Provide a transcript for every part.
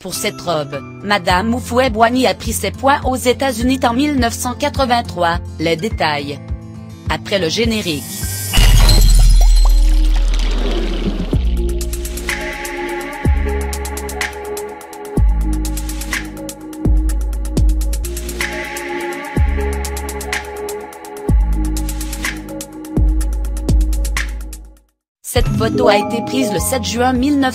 Pour cette robe, Madame Houphouët-Boigny a pris ses points aux États-Unis en 1983, les détails après le générique. Cette photo a été prise le 7 juin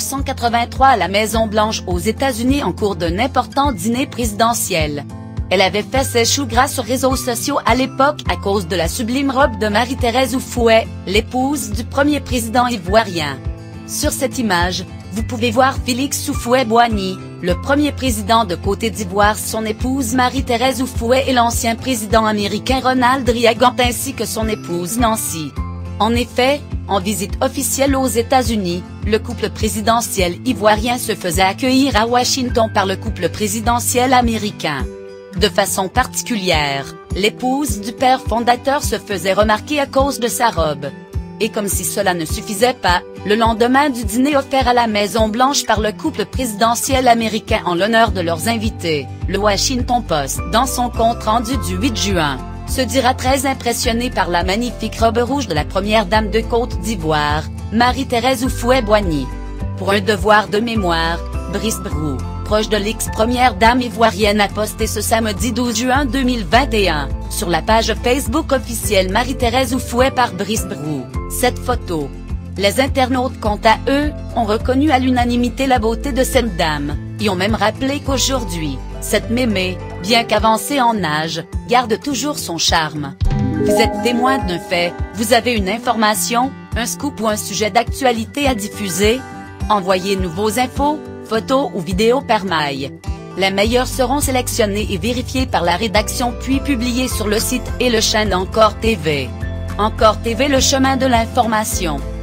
1983 à la Maison-Blanche aux États-Unis en cours d'un important dîner présidentiel. Elle avait fait ses choux gras sur réseaux sociaux à l'époque à cause de la sublime robe de Marie-Thérèse Houphouët, l'épouse du premier président ivoirien. Sur cette image, vous pouvez voir Félix Houphouët-Boigny, le premier président de Côte d'Ivoire, son épouse Marie-Thérèse Houphouët et l'ancien président américain Ronald Reagan ainsi que son épouse Nancy. En effet, en visite officielle aux États-Unis, le couple présidentiel ivoirien se faisait accueillir à Washington par le couple présidentiel américain. De façon particulière, l'épouse du père fondateur se faisait remarquer à cause de sa robe. Et comme si cela ne suffisait pas, le lendemain du dîner offert à la Maison-Blanche par le couple présidentiel américain en l'honneur de leurs invités, le Washington Post, dans son compte-rendu du 8 juin, se dira très impressionné par la magnifique robe rouge de la première dame de Côte d'Ivoire, Marie-Thérèse Houphouët-Boigny. Pour un devoir de mémoire, Brice Brou, proche de l'ex-première dame ivoirienne, a posté ce samedi 12 juin 2021, sur la page Facebook officielle Marie-Thérèse Houphouët par Brice Brou, cette photo. Les internautes, quant à eux, ont reconnu à l'unanimité la beauté de cette dame, et ont même rappelé qu'aujourd'hui, cette mémé, bien qu'avancée en âge, garde toujours son charme. Vous êtes témoin d'un fait, vous avez une information, un scoop ou un sujet d'actualité à diffuser? Envoyez-nous vos infos, photos ou vidéos par mail. Les meilleurs seront sélectionnés et vérifiés par la rédaction puis publiés sur le site et le chaîne Encore TV. Encore TV, le chemin de l'information.